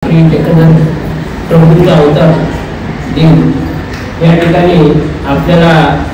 श्री चक्रधर प्रभूचा अवतार दिन या ठिकाणी आपल्याला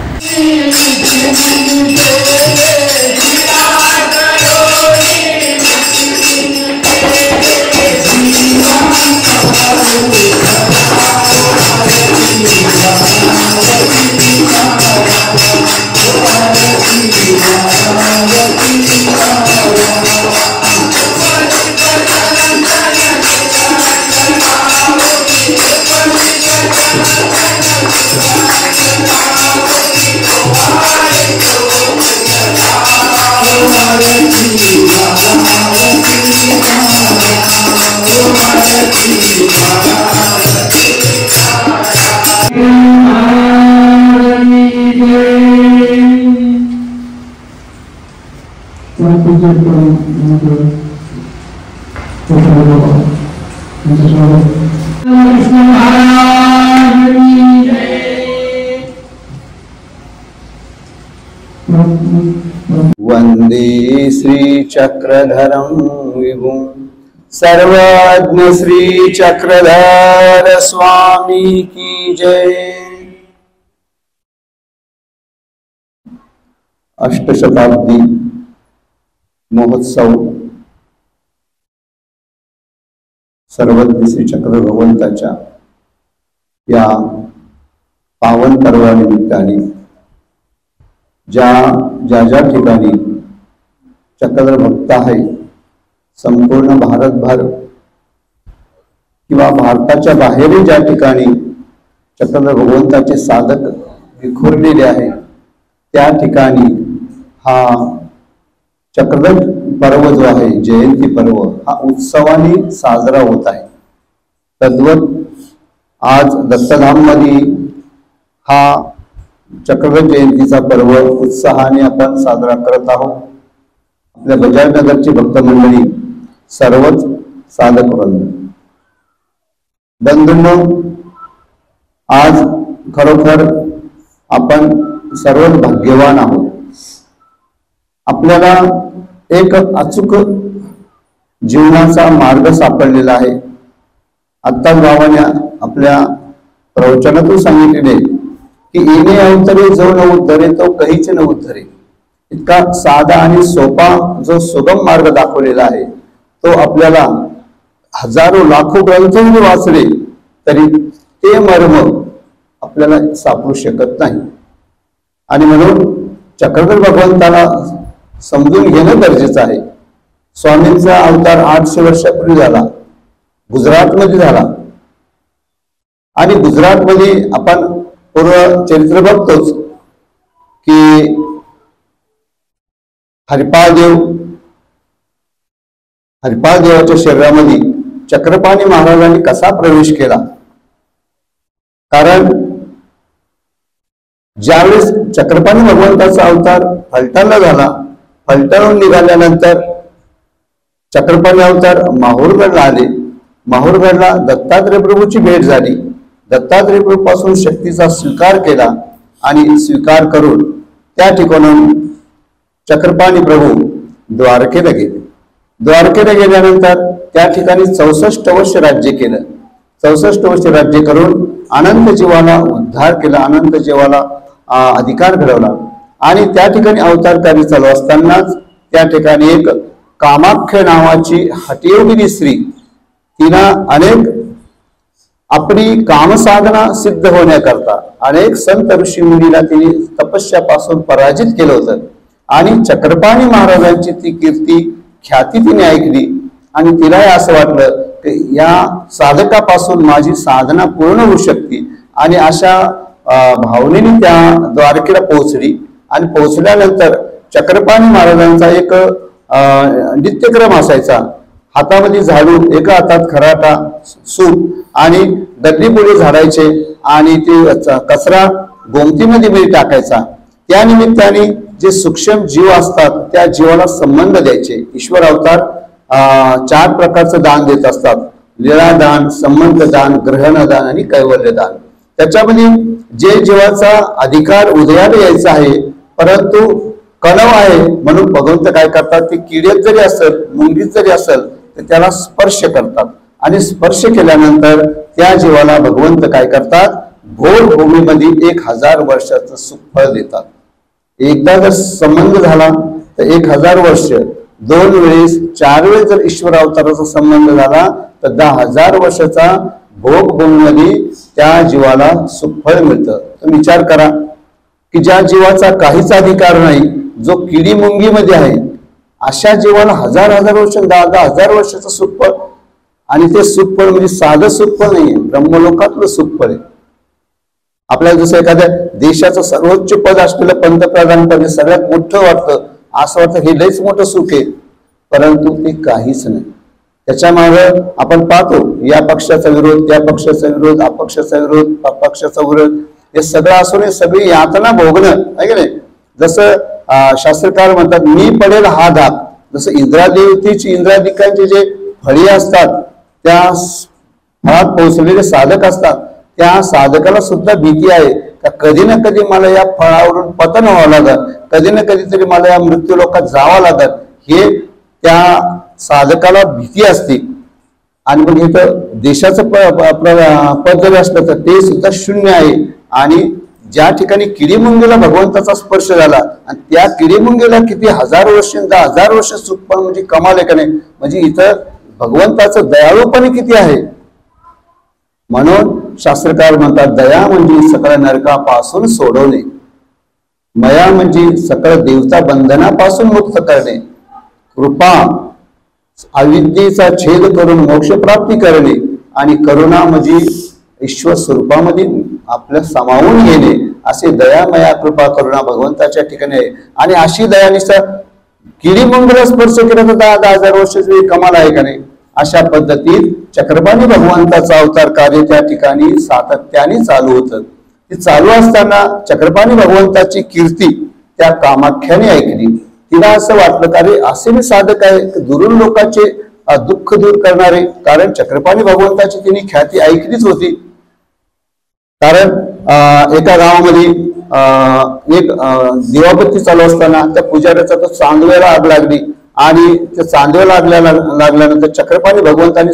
वंदे श्री चक्रधरं विभुं सर्वज्ञ श्री चक्रधर स्वामी की जय। अष्टशताब्दी महोत्सव सर्वज्ञ श्री चक्रधर भगवंताच्या या पावन पर्वानिमित्ताने ज्या ठिकाणी चक्रधर भक्त आहे संपूर्ण भारतभर किंवा भारताच्या बाहेरही ज्या ठिकाणी चक्रधर भगवंताचे साधक विखुरलेले आहे त्या ठिकाणी हा चक्रधर पर्व जो आहे जयंती पर्व हा उत्सवाने साजरा होत आहे। तद्वत आज दत्तधाम मध्ये हा चक्रधर जयंतीचा पर्व उत्साहाने आपण साजरा करत आहोत। आपल्या बजाजनगरची भक्त मंडळी सर्वच साधक बंधूंनो, आज खरोखर आपण सर्व भाग्यवान आहोत। आपल्याला एक अचूक जीवनाचा मार्ग सापडलेला आहे। आत्ताच भावाने आपल्या प्रवचनातून सांगितलेले की येणे अवतरे जो न उद्धरे तो कहीच न उद्धरे। इतका साधा आणि सोपा जो सुगम मार्ग दाखवलेला आहे तो आपल्याला हजारो लाखो ग्रंथ वाचले तरी ते मर्म आपल्याला सापडू शकत नाही। आणि म्हणून चक्रधर भगवंताला समजून घेणं गरजेचं आहे। स्वामींचा अवतार 800 वर्षापूर्वी झाला, गुजरातमध्ये झाला। आणि गुजरातमध्ये आपण पूर्व चरित्र बघतोच की हरिपाल देवाच्या शरीरामध्ये चक्रपाणी महाराजांनी कसा प्रवेश केला। कारण ज्यावेळेस चक्रपाणी भगवंताचा अवतार फलटणला झाला, फलटणहून निघाल्यानंतर चक्रपाणी अवतार माहूरगडला आले। माहूरगडला दत्तात्रय प्रभूची भेट झाली। दत्तात्रय प्रभू पासून शक्तीचा स्वीकार केला आणि स्वीकार करून त्या ठिकाणून चक्रपाणी प्रभू द्वारकेला गेले। द्वारकेला गेल्यानंतर त्या ठिकाणी 64 वर्ष राज्य केलं। 64 वर्ष राज्य करून अनंत जीवाला उद्धार केला, अनंत जीवाला अधिकार घडवला। आणि त्या ठिकाणी अवतार कार्य चालू असतानाच त्या ठिकाणी एक कामाख्य नावाची हठयोगिनी स्त्री, तिला अनेक आपली कामसाधना सिद्ध होण्याकरता अनेक संत ऋषी मुनीला तिने तपस्यापासून पराजित केलं होतं। आणि चक्रपाणी महाराजांची ती कीर्ती ख्याती तिने ऐकली आणि तिलाही असं वाटलं की या साधकापासून माझी साधना पूर्ण होऊ शकते। आणि अशा भावनेने त्या द्वारकेला पोहोचली। आणि पोहोचल्यानंतर चक्रपाणी महाराजांचा एक नित्यक्रम असायचा। हातामध्ये झाडू, एका हातात खराटा, सूप आणि दगडी झाडायचे आणि ते कचरा गोमतीमध्ये टाकायचा। त्या निमित्ताने जे सूक्ष्म जीव असतात त्या जीवाला संबंध द्यायचे। ईश्वर अवतार 4 प्रकारचं दान देत असतात, लीळादान, संबंध दान, ग्रहणदान आणि कैवल्यदान। त्याच्यामध्ये जे जीवाचा अधिकार उदयाला यायचा आहे परंतु कणव आहे म्हणून भगवंत काय करतात, ते किडीत जरी असेल, मुंगीत जरी असेल तर त्याला स्पर्श करतात आणि स्पर्श केल्यानंतर त्या जीवाला भगवंत काय करतात, घोर भूमीमध्ये 1000 वर्षाचं सुख फळ देतात. एकदा जर संबंध झाला तर 1000 वर्ष, 2 वेळेस 4 वेळेस जर ईश्वर अवताराचा संबंध झाला तर 10,000 वर्षाचा भोग भूमीमध्ये त्या जीवाला सुख फळ मिळतं. तुम्ही विचार करा की ज्या जीवाचा काहीच अधिकार नाही, जो किडी मुंगीमध्ये आहे, अशा जीवाला 1000 वर्ष, 10,000 वर्षाचं सुख फळ. आणि ते सुख फळ म्हणजे साधं सुख फळ नाहीये, ब्रह्मलोकातलं सुख फळ आहे. आपल्याला जसं एखाद्या देशाचं सर्वोच्च पद असलेलं पंतप्रधान पद सगळ्यात मोठं वाटतं, असं वाटतं हे लयच मोठं सुख आहे, परंतु ते काहीच नाही. त्याच्या मागे आपण पाहतो या पक्षाचा विरोध, त्या पक्षाचा विरोध, अपक्षाचा विरोध, पक्षाचा विरोध, हे सगळं असून सगळी यातना भोगणं आहे की नाही. जसं शास्त्रकार म्हणतात मी पडेल हा धाक. जसं इंद्रादेवतेची, इंद्रादिकांचे जे फळी असतात त्या फळात पोहोचलेले साधक असतात, त्या साधकाला सुद्धा भीती आहे का कधी ना कधी मला या फळावरून पतन व्हावं लागत, कधी ना कधीतरी मला या मृत्यू लोकात जावं लागत, हे त्या साधकाला भीती असते. आणि मग इथं देशाचं पद जरी असलं तर ते सुद्धा शून्य आहे. आणि ज्या ठिकाणी किडीमुंगीला भगवंताचा स्पर्श झाला आणि त्या किडीमुंगीला किती 1000 वर्ष, 10,000 वर्ष सुख पण म्हणजे कमाल आहे का नाही. म्हणजे इथं भगवंताचं दयाळूपणे किती आहे. म्हणून शास्त्रकार म्हणतात दया म्हणजे सकळ नरकापासून सोडवणे, मया म्हणजे सकळ देवता बंधनापासून मुक्त करणे, कृपा अविद्येचा छेद करून मोक्ष प्राप्ती करणे, आणि करुणा म्हणजे ईश्वर स्वरूपामध्ये आपल्या सामावून घेणे. असे दयामया कृपा करुणा भगवंताच्या ठिकाणी आहे. आणि अशी दयानिष्ठा किडीमुंगीला स्पर्श केला तर 10,000 वर्षाची कमाल आहे का नाही. अशा पद्धतीत चक्रपाणी भगवंताचा अवतार कार्य त्या ठिकाणी सातत्याने चालू होतं. ते चालू असताना चक्रपाणी भगवंताची कीर्ती त्या कामाख्याने ऐकली. तिला असं वाटलं का रे असे मी साधक आहे दुरून लोकांचे दुःख दूर करणारे. कारण चक्रपाणी भगवंताची तिने ख्याती ऐकलीच होती. कारण एका गावामध्ये एक दिवाबत्ती चालू असताना त्या पुजाऱ्याचा तो चांदव्याला आग लागली आणि त्या चांदव्याला लागल्यानंतर चक्रपाणी भगवंतांनी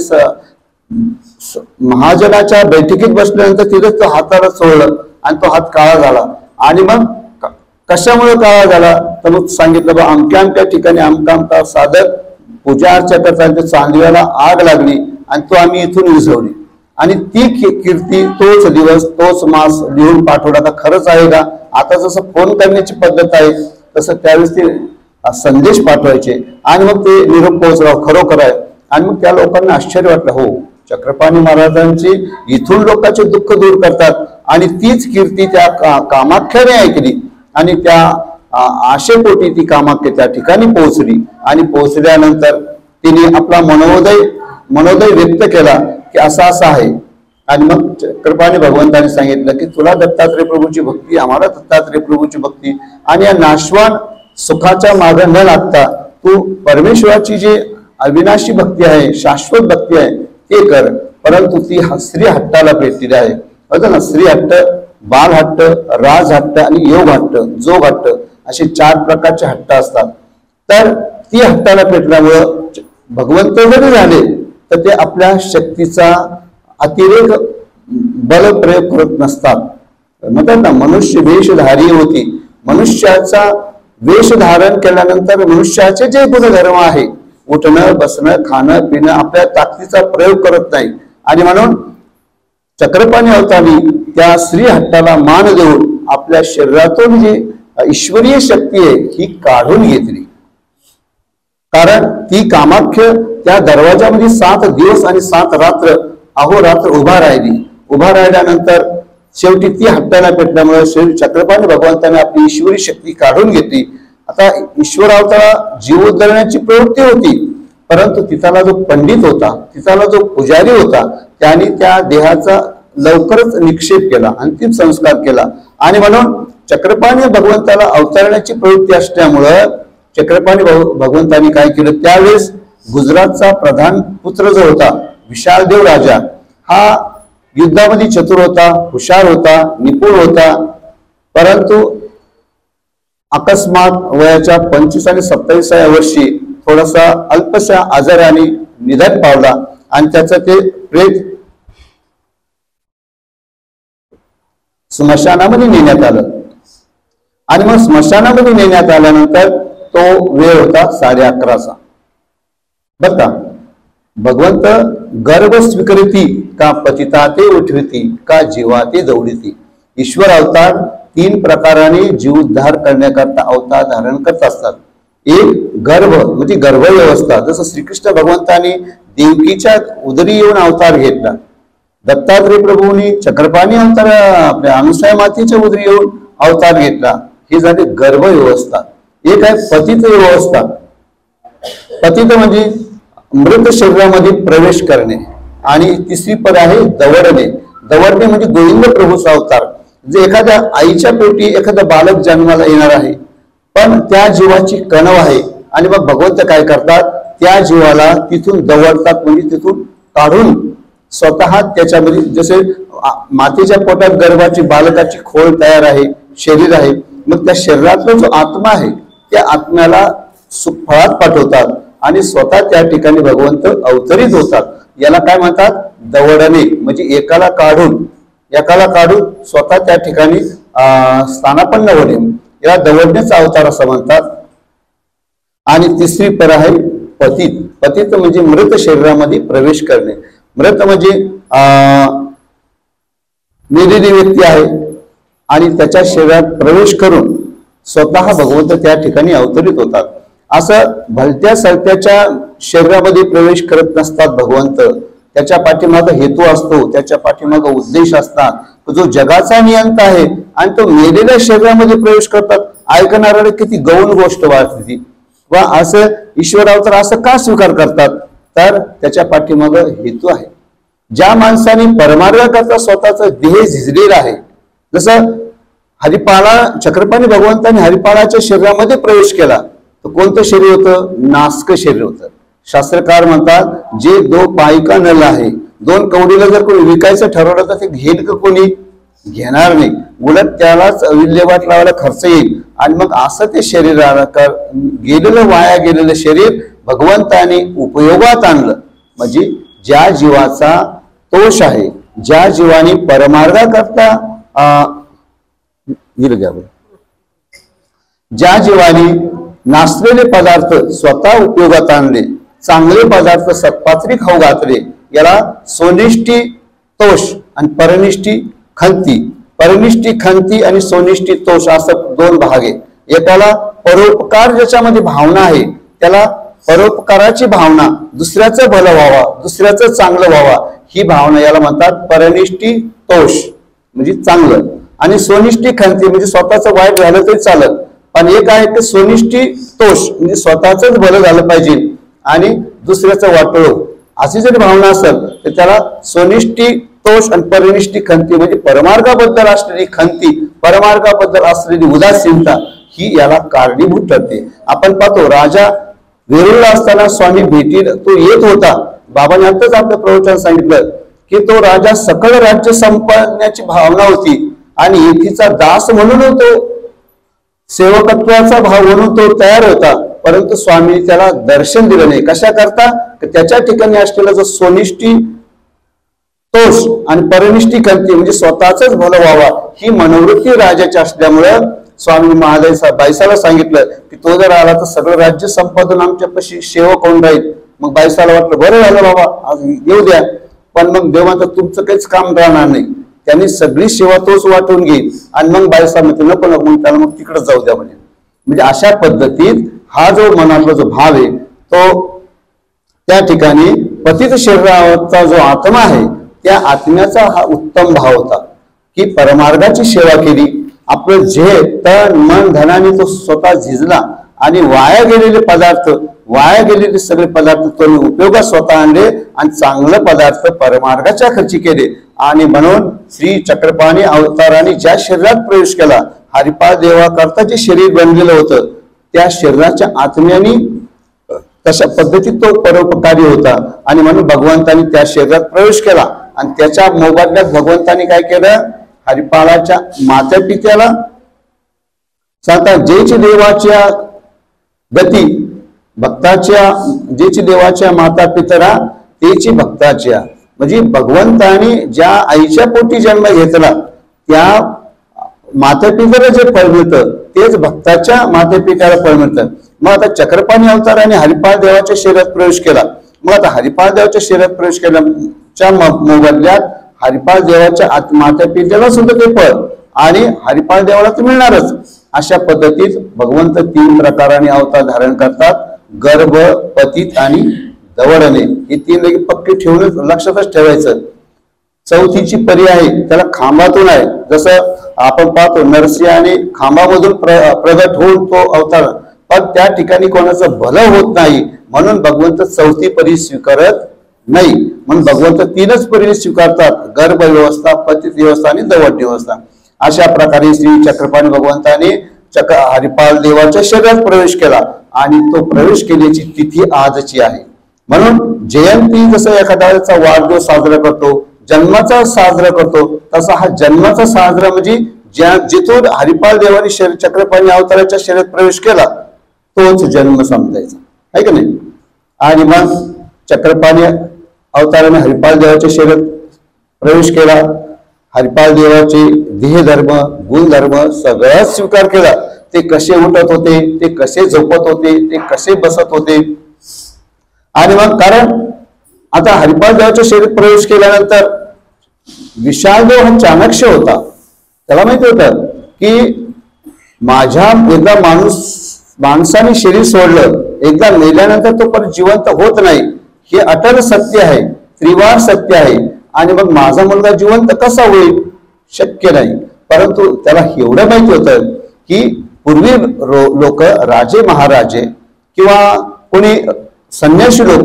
महाजनाच्या बैठकीत बसल्यानंतर तिथेच तो हाताला चोळलं आणि तो हात काळा झाला. आणि मग कशामुळे काळा झाला तर मग सांगितलं बा अमक्या अमक्या ठिकाणी अमका साधक पूजा अर्चा करताना चांदव्याला आग लागली आणि तो आम्ही इथून विझवली. आणि ती कीर्ती तोच दिवस तोच मास लिहून पाठवला. का खरंच आहे का. आता जसं फोन करण्याची पद्धत आहे तसं त्यावेळेस ते संदेश पाठवायचे आणि मग ते निरोप पोहोचला खरोखर आहे. आणि मग त्या लोकांना आश्चर्य वाटलं हो चक्रपाणी महाराजांची इथून लोकांचे दुःख दूर करतात. आणि तीच कीर्ती त्या कामाख्याने ऐकली आणि त्या आशेपोटी ती कामाख्या त्या ठिकाणी पोहोचली. आणि पोहोचल्यानंतर तिने आपला मनोदय व्यक्त केला की असा असा आहे. आणि मग चक्रपाणी भगवंताने सांगितलं की तुला दत्तात्रय प्रभूची भक्ती, आम्हाला दत्तात्रय प्रभूची भक्ती, आणि या नाशवान सुखाच्या मागे न लागता तू परमेश्वराची जी अविनाशी भक्ती आहे, शाश्वत भक्ती आहे ते कर. परंतु ती स्त्री हट्टाला पेटलेली आहे. बघा ना, स्त्री हट्ट, बाल हट्ट, राज हट्ट आणि योग हट्ट, जोग हट्ट असे 4 प्रकारचे हट्ट असतात. तर ती हट्टाला पेटल्यामुळं भगवंत जरी झाले तर ते आपल्या शक्तीचा अतिरेक बल प्रयोग करत नसतात. म्हणतात ना मनुष्य वेशधारी होती. मनुष्याचा वेश धारण केल्यानंतर मनुष्याचे जे गुणधर्म आहे उठणं बसणं खाणं पिणं आपल्या ताकदीचा प्रयोग करत नाही. आणि म्हणून चक्रपाणी अवतारी त्या स्त्री हट्टाला मान देऊन आपल्या शरीरातून जी ईश्वरीय शक्ती आहे ही काढून घेतली. कारण ती कामाख्य त्या दरवाजामध्ये 7 दिवस आणि 7 रात्र अहोरात्र उभा राहिली. उभा राहिल्यानंतर शेवटी ती हट्टाला पेटल्यामुळे शेवटी चक्रपाणी भगवंताने आपली ईश्वरी शक्ती काढून घेतली. आता ईश्वर अवतारा जीव उद्धरण्याची प्रवृत्ती होती, परंतु तिथला जो पंडित होता, तिथला जो पुजारी होता, त्याने त्या देहाचा लवकरच निक्षेप केला, अंतिम संस्कार केला. आणि म्हणून चक्रपाणी भगवंताला अवतरण्याची प्रवृत्ती असल्यामुळं चक्रपाणी भगवंतांनी काय केलं, त्यावेळेस गुजरातचा प्रधान पुत्र जो होता विशालदेव राजा, हा युद्धामध्ये चतुर होता, हुशार होता, निपुण होता. परंतु अकस्मात वयाच्या 25 आणि 27व्या वर्षी थोडासा अल्पशा आजाराने निधन पावला. आणि त्याचं ते प्रेत स्मशानामध्ये नेण्यात आलं. आणि मग स्मशानामध्ये नेण्यात आल्यानंतर तो वेळ होता 11:30चा. बर का, भगवंत गर्भ स्वीकृती का पतिता ते उठविती का जीवा ते दौडिती. ईश्वर अवतार 3 प्रकाराने जीव उद्धार करण्याकरता अवतार धारण करत असतात. एक गर्भ म्हणजे गर्भव्यवस्था, जसं श्रीकृष्ण भगवंताने देवकीच्या उदरी येऊन अवतार घेतला. दत्तात्रय प्रभूंनी चक्रपाणी अवतार आपल्या अनुसूया मातेच्या उदरी येऊन अवतार घेतला. ही झाली गर्भ व्यवस्था. एक आहे पतित व्यवस्था. पतित म्हणजे मृत शरीरामध्ये प्रवेश करणे. आणि तिसरी पद आहे दवडणे. दवडणे म्हणजे गोविंद प्रभूचा अवतार. जे एखाद्या आईच्या पोटी एखादा बालक जन्माला येणार आहे, पण त्या जीवाची कणव आहे, आणि मग भगवंत काय करतात, त्या जीवाला तिथून दवडतात, म्हणजे तिथून काढून स्वतः त्याच्यामध्ये, जसे मातेच्या पोटात गर्भाची बालकाची खोल तयार आहे, शरीर आहे, मग त्या शरीरातला जो आत्मा आहे त्या आत्म्याला सुखफळात पाठवतात आणि स्वतः त्या ठिकाणी भगवंत अवतरित होतात. याला काय म्हणतात, दवडणे. म्हणजे एकाला काढून स्वतः त्या ठिकाणी स्थानापन्न होणे, याला दवडण्याचा अवतार असं म्हणतात. आणि तिसरी पर आहे पतित. पतित म्हणजे मृत शरीरामध्ये प्रवेश करणे. मृत म्हणजे मेलेली व्यक्ती आहे आणि त्याच्या शरीरात प्रवेश करून स्वतः भगवंत त्या ठिकाणी अवतरित होतात. असं भलत्या सलत्याच्या शरीरामध्ये प्रवेश करत नसतात भगवंत. त्याच्या पाठीमागे हेतू असतो, त्याच्या पाठीमागे उद्देश असतात. जो जगाचा नियंता आहे आणि तो मेलेल्या शरीरामध्ये प्रवेश करतात. ऐकणाऱ्याला किती गौण गोष्ट वाटते ती. वा असं ईश्वर अवतार असं का स्वीकार करतात, तर त्याच्या पाठीमागे हेतू आहे. ज्या माणसाने परमार्थाकरता स्वतःचा देह झिजलेला आहे, जसं हरिपाळा चक्रपाणी भगवंताने हरिपाळाच्या शरीरामध्ये प्रवेश केला, तर कोणतं शरीर होतं, नासक शरीर होतं. शास्त्रकार म्हणतात, जे 2 पायिका नल आहे, 2 कवडीला जर कोणी विकायचं ठरवलं तर ते घेईल का, कोणी घेणार नाही. उलट त्यालाच विल्हेवाट लावायला खर्च येईल. आणि मग असं ते शरीराला गेलेलं, वाया गेलेलं शरीर भगवंताने उपयोगात आणलं. म्हणजे ज्या जीवाचा तोष आहे, ज्या जीवाने परमार्थाकरता ज्या जीवाने नासलेले पदार्थ स्वतः उपयोगात आणले, चांगले पदार्थ सत्पात्री खाऊ घातले, याला सोनिष्ठी तोष आणि परनिष्ठी खंती. परनिष्ठी खंती आणि सोनिष्ठी तोष असं 2 भाग आहे. एकाला परोपकार ज्याच्यामध्ये भावना आहे त्याला परोपकाराची भावना, दुसऱ्याचं भलं व्हावा, दुसऱ्याचं चांगलं व्हावा, ही भावना याला म्हणतात परनिष्ठी तोष म्हणजे चांगलं. आणि सोनिष्ठी खंती म्हणजे स्वतःचं वाईट झालं तरी चालत, पण एक आहे की सोनिष्ठी तोष म्हणजे स्वतःच भलं झालं पाहिजे आणि दुसऱ्याचं वाटोळं, अशी जरी भावना असेल तर त्याला सोनिष्ठी तोष आणि परनिष्ठी खंती म्हणजे परमार्गाबद्दल असलेली खंती, परमार्गाबद्दल असलेली उदासीनता ही याला कारणीभूत ठरते. आपण पाहतो, राजा वेरूळला असताना स्वामी भेटीला तो येत होता. बाबांनी आताच आपलं प्रवचन सांगितलं की तो राजा सकळ राज्य संपवण्याची भावना होती आणि एकीचा दास म्हणून तो सेवकत्वाचा भाव म्हणून तो तयार होता, परंतु स्वामी त्याला दर्शन दिलं नाही. कशा करता, त्याच्या ठिकाणी असलेला जो सोनिष्ठी तोष आणि परनिष्ठी खंती म्हणजे स्वतःच भलं व्हावा ही मनोवृत्ती राजाची असल्यामुळं स्वामी महाराज बायसाला सांगितलं की तो जर आला तर सगळं राज्य संपादन आमच्यापाशी सेवक होऊन राहील. मग बायसाला वाटलं बरं झालं बाबा, आज येऊ द्या. पण मग देवा तर तुमचं काहीच काम राहणार नाही, त्यांनी सगळी सेवा तोच वाटून घेईल. आणि मग बायसा म्हणते नको नको, मग त्याला मग तिकडे जाऊ द्या म्हणे. म्हणजे अशा पद्धतीत हा जो मनातला जो भाव आहे तो त्या ठिकाणी पतित शरीराचा जो आत्मा आहे त्या आत्म्याचा हा उत्तम भाव होता की परमार्गाची सेवा केली. आपलं जे तन मन धनाने तो स्वतः झिजला आणि वाया गेलेले पदार्थ, वाया गेलेले सगळे पदार्थ तो उपयोगात स्वतः आणले आणि चांगले पदार्थ परमार्गाच्या खर्ची केले. आणि म्हणून श्री चक्रपाणी अवताराने ज्या शरीरात प्रवेश केला, हरिपाळ देवाकरता जे शरीर बनलेलं होतं त्या शरीराच्या आत्म्याने तशा पद्धतीत तो परोपकारी होता. आणि म्हणून भगवंताने त्या शरीरात प्रवेश केला आणि त्याच्या मोबदल्यात भगवंताने काय केलं, हरिपाळाच्या माता पित्याला सांगता जेची देवाच्या गती भक्ताच्या, जेची देवाच्या माता पितरा तेची भक्ताच्या, म्हणजे भगवंताने ज्या आईच्या पोटी जन्म घेतला त्या मातेपित्याला जे फळ मिळतं तेच भक्ताच्या मातेपित्याला फळ मिळतं. मग आता चक्रपाणी अवतार आणि हरिपाळ देवाच्या शरीरात प्रवेश केला. मग आता हरिपाळ देवाच्या शरीरात प्रवेश केल्याच्या मोबदल्यात हरिपाळ देवाच्या मातेपित्याला सुद्धा ते फळ आणि हरिपाळ देवाला तर मिळणारच. अशा पद्धतीत भगवंत 3 प्रकाराने अवतार धारण करतात. गर्भ, पतित आणि दवडणे हे 3 लगे पक्के ठेवून लक्षातच ठेवायचं. चौथीची पर्याय त्याला खांबातून आहे. जसं आपण पाहतो नरसिंहाने खांबामधून प्रगट होऊन तो अवतार, पण त्या ठिकाणी कोणाचं भलं होत नाही म्हणून भगवंत चौथी परी स्वीकारत नाही. म्हणून भगवंत 3च परी स्वीकारतात, गर्भ व्यवस्था, पतित व्यवस्था आणि दवड व्यवस्था. अशा प्रकारे श्री चक्रपाणी भगवंताने हरिपाल देवाच्या शरीरात प्रवेश केला आणि तो प्रवेश केल्याची तिथी आजची आहे. म्हणून जयंती जसं एखाद्याचा वाढदिवस साजरा करतो, जन्माचा साजरा करतो, तसा हा जन्माचा साजरा म्हणजे जिथून हरिपाल देवाने चक्रपाणी अवताराच्या शरीरात प्रवेश केला तोच जन्म समजायचा आहे का नाही. आणि मग चक्रपाणी अवताराने हरिपाल देवाच्या शरीरात प्रवेश केला. हरिपाल देवाचे देहधर्म, गुणधर्म सगळा स्वीकार केला. ते कसे उठत होते, ते कसे झोपत होते, ते कसे बसत होते. आणि मग कारण आता हरिपाल देवाच्या शरीरात प्रवेश केल्यानंतर विशालदेव हा चाणक्य होता. त्याला माहिती होतं की माझ्या एकदा माणसाने शरीर सोडलं, एकदा मेल्यानंतर तो परत जिवंत होत नाही. हे अटल सत्य आहे, त्रिवार सत्य आहे. आणि मग माझा मुलगा जिवंत कसा होईल, शक्य नाही. परंतु त्याला एवढं माहिती होतं की पूर्वी लोक, राजे महाराजे किंवा कोणी संन्यासी लोक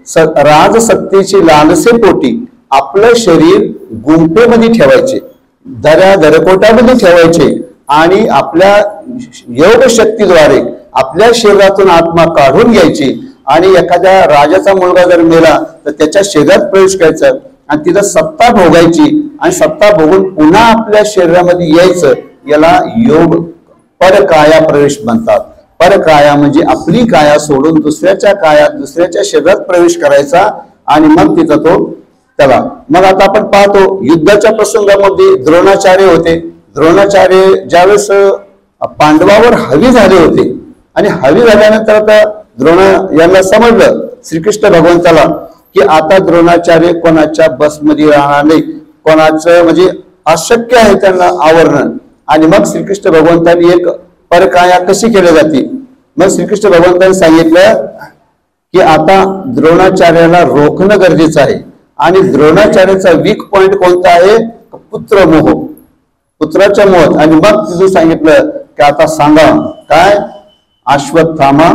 राजसत्तेची लालसे पोटी आपलं शरीर गुंफेमध्ये ठेवायचे, दरकोटामध्ये ठेवायचे आणि आपल्या योग शक्तीद्वारे आपल्या शरीरातून आत्मा काढून घ्यायची आणि एखाद्या राजाचा मुलगा जर मेला तर त्याच्या शरीरात प्रवेश करायचा आणि तिथं सत्ता भोगायची आणि सत्ता भोगून पुन्हा आपल्या शरीरामध्ये यायचं. याला योग परकाया प्रवेश म्हणतात. परकाया म्हणजे आपली काया सोडून दुसऱ्याच्या कायात, दुसऱ्याच्या शरीरात प्रवेश करायचा आणि मग तिथं तो त्याला. मग आता आपण पाहतो युद्धाच्या प्रसंगामध्ये द्रोणाचार्य होते. द्रोणाचार्य ज्यावेळेस पांडवावर हवी झाले होते आणि हवी झाल्यानंतर आता द्रोण यांना समजलं श्रीकृष्ण भगवंताला की आता द्रोणाचार्य कोणाच्या बसमध्ये राहणार नाही, कोणाचं म्हणजे अशक्य आहे त्यांना आवरणं. आणि मग श्रीकृष्ण भगवंतांनी एक परकाया कशी केली जाते. मग श्रीकृष्ण भगवंतांनी सांगितलं की आता द्रोणाचार्याला रोखणं गरजेचं आहे. आणि द्रोणाचार्याचा वीक पॉइंट कोणता आहे, पुत्रमोह, पुत्राच्या मोह. आणि मग तिथून सांगितलं की आता सांगा काय, अश्वत्थामा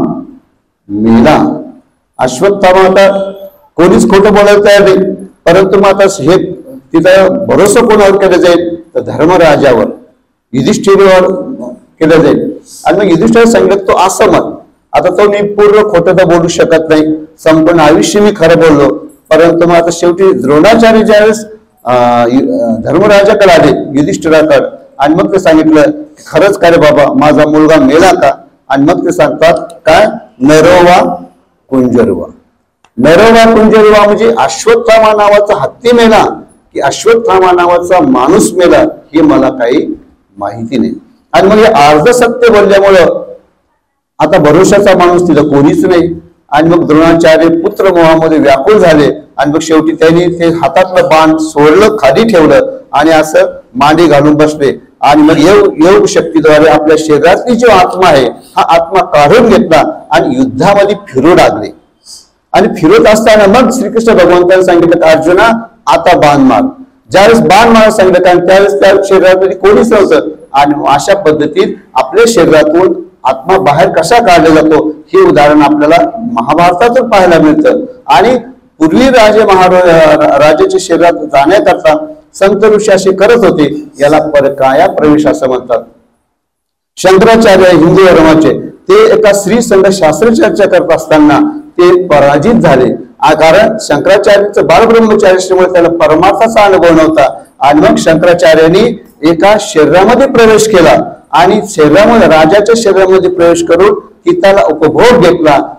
मेला. अश्वत्थामा आता कोणीच खोटं बोलायला तयार नाही. परंतु मग आता हे तिथं भरोसा कोणावर केला जाईल तर धर्मराजावर, युधिष्ठिरावर केलं जाईल. आणि मग युधिष्ठिर सांगितलं तो असमत. आता तो मी पूर्ण खोटं तर बोलू शकत नाही, संपूर्ण आयुष्य मी खरं बोललो. परंतु मग आता शेवटी द्रोणाचार्य ज्यावेळेस धर्मराजाकडे आले, युधिष्ठिराकडे, आणि मग ते सांगितलं खरंच का रे बाबा माझा मुलगा मेला का. आणि मग ते सांगतात काय, नरोवा कुंजरवा. नरोवा कुंजरवा म्हणजे अश्वत्थामा नावाचा हत्ती मेला की अश्वत्थामा नावाचा माणूस मेला हे मला काही माहिती नाही. आणि मग हे अर्ध सत्य बोलल्यामुळं आता भरोशाचा माणूस तिथं कोणीच नाही. आणि मग द्रोणाचार्य पुत्र मोहामध्ये व्याकुळ झाले आणि मग शेवटी त्यांनी ते हातातलं बाण सोडलं, खाली ठेवलं आणि असं मांडी घालून बसले. आणि मग योग शक्तीद्वारे आपल्या शरीरातली जो आत्मा आहे हा आत्मा काढून घेतला आणि युद्धामध्ये फिरू लागले. आणि फिरत असताना मग श्रीकृष्ण भगवंतांनी सांगितलं अर्जुना आता बाण मार. ज्यावेळेस बाण मारा सांगितलं कारण त्यावेळेस त्या शरीरामध्ये कोणीच नव्हतं. आणि अशा पद्धतीत आपल्या शरीरातून आत्मा बाहेर कसा काढला जातो हे उदाहरण आपल्याला महाभारतातून पाहायला मिळतं. आणि पूर्वी राजाच्या शरीरात जाण्याकरता संत ऋषी असे करत होते. याला परकाया प्रवेश असं म्हणतात. शंकराचार्य हिंदू धर्माचे ते एका स्त्री संघ शास्त्र चर्चा करत असताना ते पराजित झाले. कारण शंकराचार्यांचं बालब्रह्मचारी असल्यामुळे त्याला परमार्थाचा अनुभव नव्हता. आणि मग शंकराचार्यांनी एका शरीरामध्ये प्रवेश केला आणि शरीरामध्ये राजाच्या शरीरामध्ये प्रवेश करून त्याला उपभोग घेतला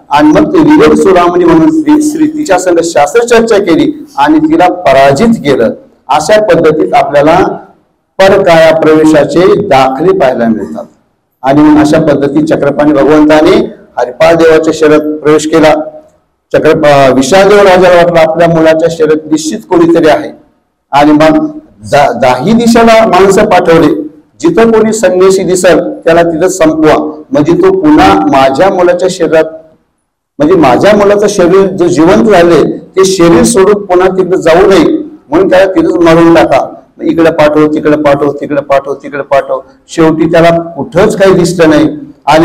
आणि मग ते विवेक चुरामणी म्हणून श्री तिच्या संग शास्त्र चर्चा केली आणि तिला पराजित केलं. अशा पद्धतीत आपल्याला परकाया प्रवेशाचे दाखले पाहायला मिळतात. आणि मग अशा पद्धतीत चक्रपाणी भगवंताने हरिपाल देवाच्या शर्यत प्रवेश केला. विशालदेव राजाला वाटलं आपल्या मुलाच्या शर्यत निश्चित कोणीतरी आहे. आणि मग दाही दिशेला माणसं पाठवले, जिथं कोणी संन्यासी दिसल त्याला तिथं संपवा, म्हणजे तो पुन्हा माझ्या मुलाच्या शरीरात, म्हणजे माझ्या मुलाचं शरीर जो जिवंत झाले ते शरीर सोडून पुन्हा तिकडे जाऊ नये म्हणून त्याला तिथंच मरून टाका. इकडे पाठव, तिकडे पाठव, तिकडे पाठव, तिकडे पाठव. शेवटी त्याला कुठंच काही दिसलं नाही. आणि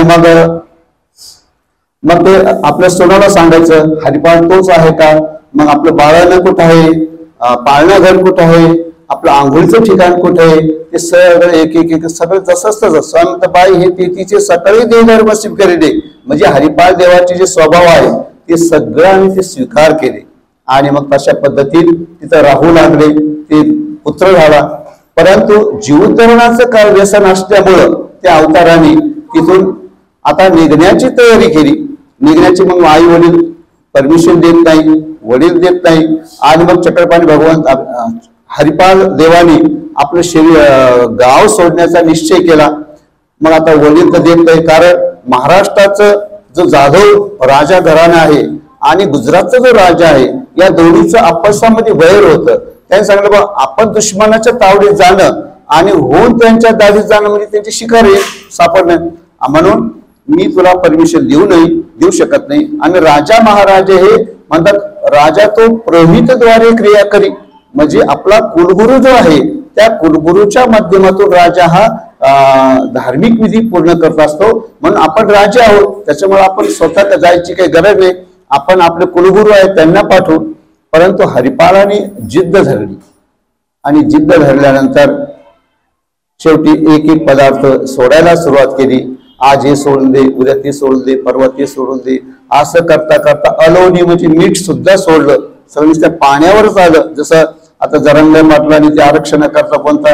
मग ते आपल्या सोनाला सांगायचं हरिपाल तोच आहे का. मग आपलं बाळानं कुठं आहे, पाळणा घर कुठं आहे, आपलं आंघोळीचं ठिकाण कुठं आहे, ते सगळं एक एक एक सगळं जसंच तसं संत बाई हे तेथीचे सकाळी देव नसीब करीले. म्हणजे हरिपाल देवाचे जे स्वभाव आहे ते सगळं आम्ही ते स्वीकार केले. आणि मग तशा पद्धतीत तिथं राहू लागले. ते पुत्र झाला. परंतु जीवोद्धरणाचं काय व्यसन असल्यामुळं त्या अवताराने तिथून आता निघण्याची तयारी केली. निघण्याची मग आई वडील परमिशन देत नाही, वडील देत नाही. आणि मग चक्रपाणी भगवंत हरिपाल देवानी आपलं शरीर गाव सोडण्याचा निश्चय केला. मग आता वडील तर देत नाही, कारण महाराष्ट्राचं जो जाधव राजा घराणं आहे आणि गुजरातचा जो राजा आहे या दोन्हीचं आपसामध्ये वैर होतं. त्यांनी सांगितलं बा आपण दुश्मनाच्या तावडीत जाणं आणि होऊन त्यांच्या दाढीत जाणं म्हणजे त्यांची शिकार सापडणं, म्हणून मी तुला परमिशन देऊ शकत नाही. आणि राजा महाराजे हे म्हणतात राजा तो पुरोहितद्वारे क्रिया करी, म्हणजे आपला कुलगुरू जो आहे त्या कुलगुरूच्या माध्यमातून राजा हा धार्मिक विधी पूर्ण करत असतो. म्हणून आपण राजे आहोत, त्याच्यामुळे आपण स्वतः जायची काही गरज नाही, आपण आपले कुलगुरू आहेत त्यांना पाठवू. परंतु हरिपालाने जिद्द धरली आणि जिद्द धरल्यानंतर शेवटी एक एक पदार्थ सोडायला सुरुवात केली. आज हे सोडून दे, उद्या ते सोडून दे, परवा ते सोडून दे, असं करता करता अलोनी म्हणजे मीठ सुद्धा सोडलं. सगळं त्या पाण्यावरच आलं. जसं आता जरंगे म्हटलं ते आरक्षण करता कोणता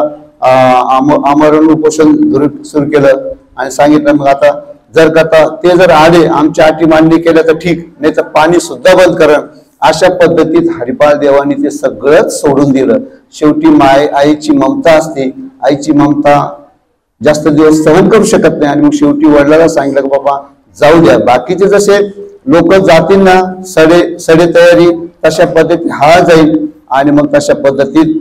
आमरण उपोषण सुरू केलं आणि सांगितलं मग आता ते जर आले आमच्या अटी मान्य केल्या तर ठीक, नाही तर पाणी सुद्धा बंद करा. अशा पद्धतीत हरिपाल देवानी ते सगळंच सोडून दिलं. शेवटी आईची ममता असते, आईची ममता जास्त दिवस सहन करू शकत नाही. आणि मग शेवटी वडिलांना सांगितलं की बाबा जाऊ द्या, बाकीचे जसे लोक जातील ना सडे तयारी तशा पद्धतीत हा जाईल. आणि मग तशा पद्धतीत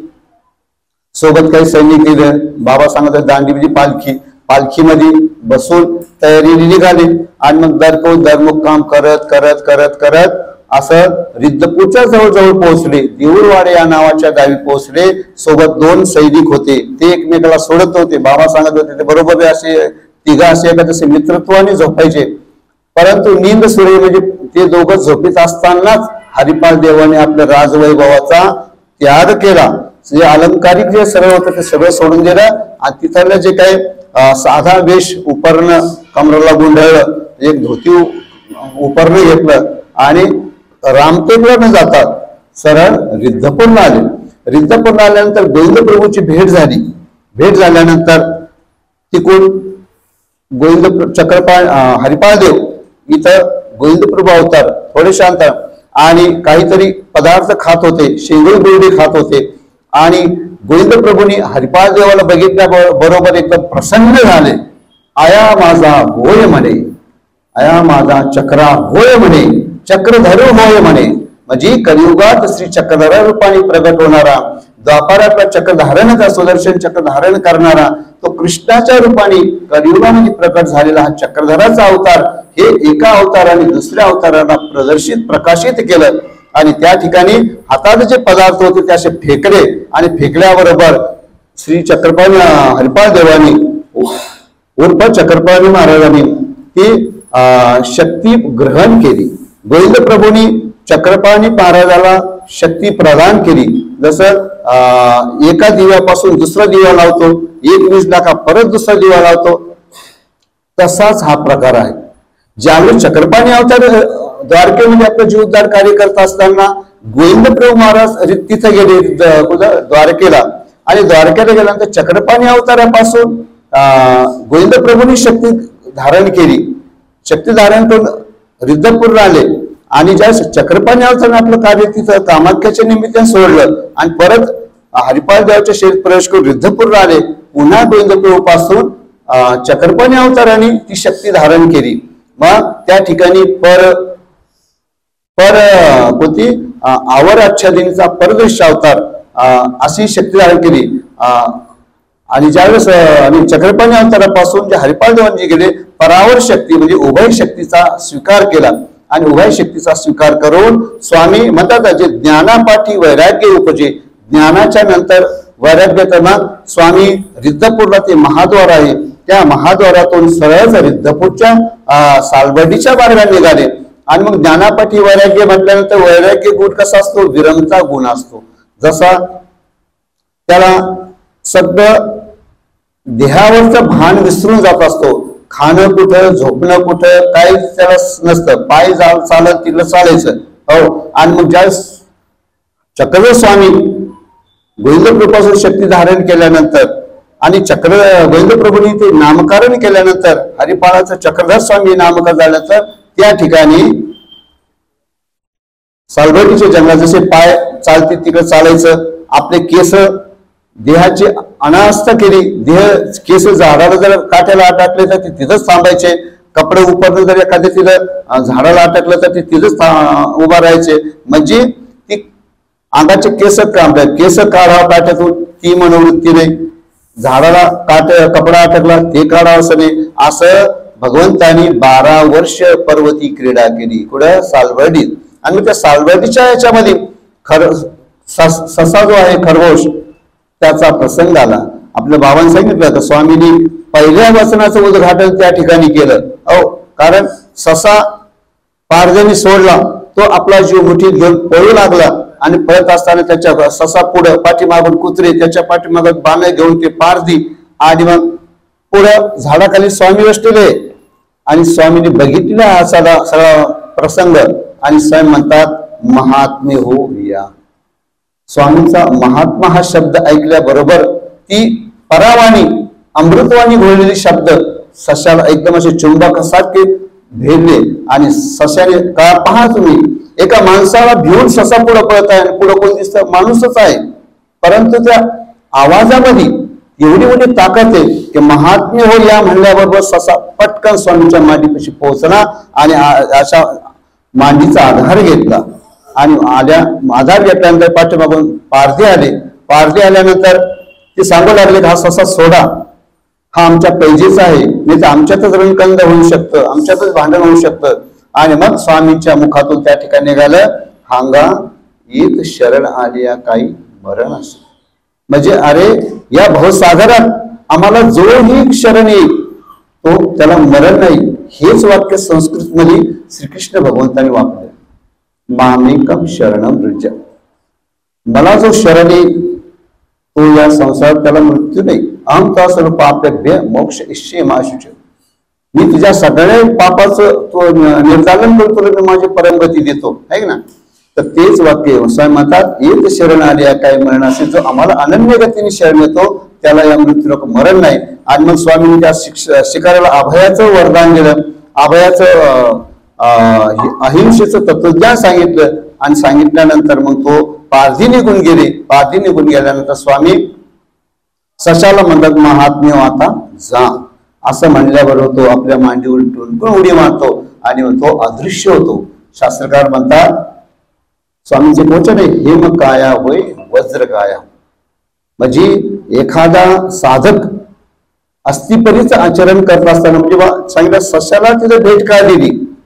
सोबत काही सैनिक दिलं. बाबा सांगत दांडीची पालखीमध्ये बसून तयारीने निघाले. आणि मग दरमुक्काम करत करत करत करत असं रिद्धपूरच्या जवळ पोहोचले. देऊळवाडे या नावाच्या गावी पोहोचले. सोबत 2 सैनिक होते, ते एकमेकाला सोडत होते. बाबा सांगत होते ते बरोबर असे तिघा असे का तसे मित्रत्वाने झोपायचे. परंतु नींद सुरे म्हणजे ते दोघं झोपीत असतानाच हरिपाल देवाने आपल्या राजवैभवाचा त्याग केला. जे अलंकारिक जे सगळं होतं ते सगळं सोडून दिलं आणि तिथलं जे काही साधा वेश उपरणं कमराला गुंडाळलं, एक धोती उपरणं घेतलं आणि रामटेकला न जातात सरळ रिद्धपूरला आले. रिद्धपूरला आल्यानंतर गोविंद प्रभूची भेट झाली. भेट झाल्यानंतर तिकडून गोविंद चक्रपाळ हरिपाल देव इथं गोविंद प्रभू अवतार थोडे शांत आणि काहीतरी पदार्थ खात होते, शेंगुळ बिरडी खात होते. आणि गोविंद प्रभूंनी हरिपाल देवाला बघितल्या बरोबर एकदम प्रसन्न झाले. आया माझा होय म्हणे, आया माझा चक्रा होय म्हणे, चक्रधर होय म्हणे. म्हणजे कलियुगात श्री चक्रधर रूपाने प्रगट होणारा, द्वापारातला चक्रधारण सुदर्शन चक्रधारण करणारा तो कृष्णाच्या रूपाने कलियुगामध्ये प्रकट झालेला हा चक्रधराचा अवतार हे एका अवताराने दुसऱ्या अवताराला प्रकाशित केलं. आणि त्या ठिकाणी हातात जे पदार्थ होते ते असे फेकले आणि फेकल्याबरोबर श्री चक्रपाणी हरिपाल देवानी उर्फ चक्रपाणी महाराजांनी ती शक्ती ग्रहण केली. गोविंद प्रभूंनी चक्रपाणी महाराजाला शक्ती प्रदान केली. जसं एका दिव्यापासून दुसरा दिवा लावतो, एक वीज लाखा परत दुसरा दिवा लावतो, तसाच हा प्रकार आहे. ज्यावेळी चक्रपाणी अवतार द्वारकेमध्ये आपलं जीवोद्धार कार्य करत असताना गोविंद प्रभू महाराज तिथे गेले द्वारकेला. आणि द्वारकेला गेल्यानंतर चक्रपाणी गोविंद प्रभूंनी शक्ती धारण केली. शक्ती धारण करून रिद्धपूरला आले आणि ज्या चक्रपाणी अवताराने आपलं कार्य तिथं कामाख्याच्या निमित्ताने सोडलं आणि परत हरिपाल देवाच्या शेत प्रवेश करून रिद्धपूरला आले, पुन्हा गोविंदप्रभूपासून चक्रपाणी अवताराने ती शक्ती धारण केली. मग त्या ठिकाणी कोणती आवर आच्छादिनीचा परदृश्य अवतार अशी शक्ती धारण केली. आणि ज्यावेळेस आणि चक्रपाणी अवतारापासून जे हरिपाल देवांनी गेले परावर शक्ती म्हणजे उभय शक्तीचा स्वीकार केला आणि उभय शक्तीचा स्वीकार करून स्वामी म्हणतात जे ज्ञानापाठी वैराग्य उपजे, ज्ञानाच्या नंतर वैराग्यातना स्वामी रिद्धपूरला ते महाद्वार आहे, त्या महाद्वारातून सरळ रिद्धपूरच्या सालबर्डीच्या मार्गाने निघाले. आणि मग ज्ञानापाठी वैराग्य म्हटल्यानंतर वैराग्य गुण कसा असतो, विरमचा गुण असतो. जसा त्याला सगळं देहावरचं भान विसरून जात असतो, खाणं कुठं झोपणं कुठं काही त्याला नसतं, पाय चालत तिकडं चालायचं. हो, आणि मग ज्या चक्रधर स्वामी गोविंदप्रभूपासून शक्ती धारण केल्यानंतर आणि गोविंदप्रभूंनी ते नामकरण केल्यानंतर हरिपाळाचं चक्रधर स्वामी नामकरण झाल्यानंतर त्या ठिकाणी सालबर्डीचे जंगलात जसे पाय चालते तिकडे चालायचं, आपले केस देहाची अनावस्था केली, केस झाडाला जर काट्याला अटकले तर ते तिथंच थांबायचे, कपडे उपरणं जर एखाद्या तिथं झाडाला अटकलं तर ते तिथंच उभा राहायचे. म्हणजे ती अंगाचे केस काढावं काट्यातून ती मनोवृत्ती नाही, झाडाला कपडा अटकला ते काढावं असं नाही. असं भगवंतानी 12 वर्ष पर्वती क्रीडा केली कुठं सालबर्डीत. आणि मग त्या सालबर्डीच्या याच्यामध्ये ससा जो आहे खरगोश त्याचा प्रसंग आला. आपल्या बाबांनी सांगितलं तर स्वामींनी पहिल्या वचनाचं उद्घाटन त्या ठिकाणी केलं. कारण ससा पारजणी सोडला, तो आपला जीव मुठीत घेऊन पळू लागला आणि पळत असताना त्याच्या ससा पुढं पाठीमागून कुत्रे, त्याच्या पाठीमागून बाणे घेऊन ते पारधी आणि मग पुढं झाडाखाली स्वामी बसलेले आणि स्वामींनी बघितलेला हा सगळा प्रसंग आणि स्वामी म्हणतात महात्मे हो या. स्वामींचा महात्मा हा शब्द ऐकल्याबरोबर ती परावाणी अमृतवाणी घोळलेली शब्द सशाला एकदम असे चुंबकासारखे भेदले आणि सशाने का पहा तुम्ही एका माणसाला भिवून ससा पुढे पळत आहे आणि पुढे कोण दिसतं, माणूसच आहे, परंतु त्या आवाजामध्ये एवढी मोठी ताकद आहे की महात्म्य हो या म्हणल्याबरोबर ससा पटकन स्वामींच्या मांडीपाशी पोहोचला आणि अशा मांडीचा आधार घेतला आणि आधार घेतल्यानंतर पाठीमागून पारधी आले. पारधी आल्यानंतर ते सांगू लागले हा ससा सोडा, हा आमच्या पैजेचा आहे, नाही तर आमच्यातच रणकंद होऊ शकतं, आमच्यातच भांडण होऊ शकतं. आणि मग स्वामींच्या मुखातून त्या ठिकाणी निघालं हांगा येत शरण आलिया काही मरण असे. म्हणजे अरे या भवसागरात आम्हाला जोही शरण येईल तो त्याला मरण नाही. हेच वाक्य संस्कृत मध्ये श्रीकृष्ण भगवंतांनी वापरले, मामेकम शरणम वृज. मला जो शरण येईल तो या संसारात त्याला मृत्यू नाही. अहम ता सर्व पापेभ्य मोक्ष इष्ये माशुच. मी तुझ्या सगळ्या पापाचं तो निर्दालन करतो, मी माझी परमगती देतो, आहे ना. तर तेच वाक्य स्वामी म्हणतात येत शरण आलिया काय मरण असे. जो आम्हाला अनन्य गतीने शरण येतो त्याला या मृत्यूला मरण नाही. आणि मग स्वामींनी त्या शिकाऱ्याला अभयाचं वरदान दिलं, अभयाचं अहिंसेचं तत्वज्ञान सांगितलं आणि सांगितल्यानंतर मग तो पारधी निघून गेले. पारधी निघून गेल्यानंतर स्वामी सशाला म्हणतात महात्म्य आता जा. असं म्हणल्याबरोबर तो आपल्या मांडीवर टुनकून उडी मारतो आणि तो अदृश्य होतो. शास्त्रकार म्हणतात स्वामींचे वचन आहे हेम काया होय वज्र काया. म्हणजे एखादा साधक अस्थिपरीचं आचरण करत असताना म्हणजे सांगितलं सशाला तिथं भेट का दिली.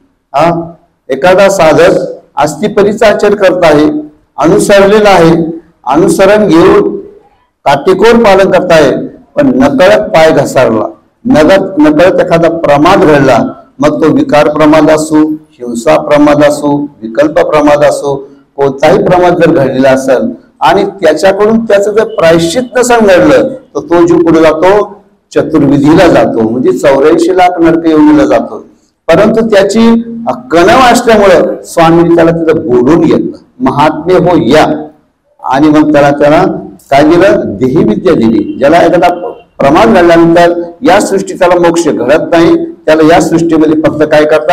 एखादा साधक अस्थिपरीचं आचरण करत आहे, अनुसरलेला आहे, अनुसरण घेऊन काटेकोर पालन करत आहे, पण नकळत पाय घसरला, नकळत एखादा प्रमाद घडला, मग तो विकार प्रमाद असो, हिंसा प्रमाद असो, विकल्प प्रमाद असो, कोणताही प्रमाद जर घडलेला असेल आणि त्याच्याकडून त्याचं जर प्रायश्चित नसेल घडलं तर तो जीव पुढे जातो चतुर्विधीला जातो, म्हणजे 84 लाख नरक योनीला जातो. परंतु त्याची कणव असल्यामुळं स्वामींनी त्याला तिथं बोलून घेतलं महात्म्य हो या. आणि मग त्याला काय दिलं, देही विद्या दिली. ज्याला एखादा प्रमाद घडल्यानंतर या सृष्टी त्याला मोक्ष घडत नाही, त्याला या सृष्टीमध्ये फक्त काय करतात